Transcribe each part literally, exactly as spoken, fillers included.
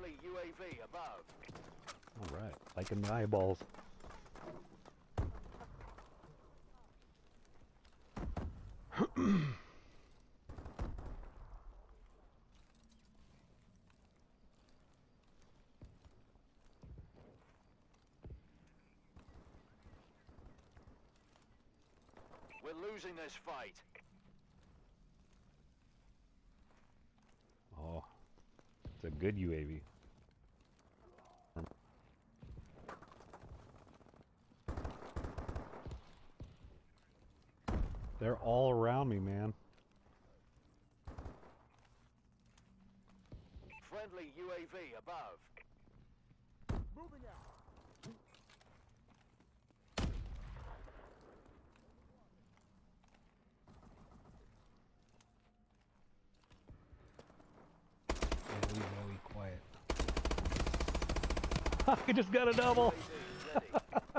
Friendly U A V above. Alright, liking the eyeballs. We're losing this fight. Oh, it's a good U A V. They're all around me, man. Friendly U A V above. Moving out. Very, very quiet. I just got a double. U A V ready.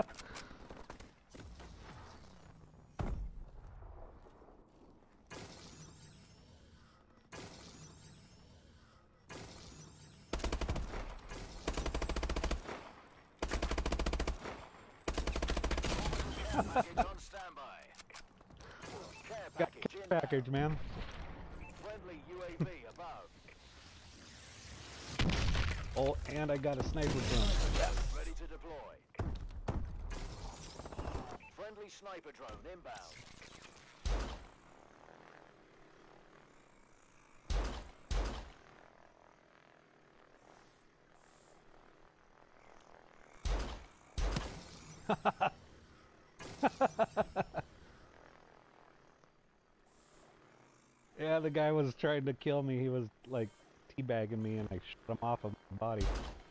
Care package on standby. Care Got package a in. package, man. Friendly U A V above. Oh, and I got a sniper drone. Ready to deploy. Friendly sniper drone inbound. Yeah, the guy was trying to kill me. He was like teabagging me, and I shot him off of my body.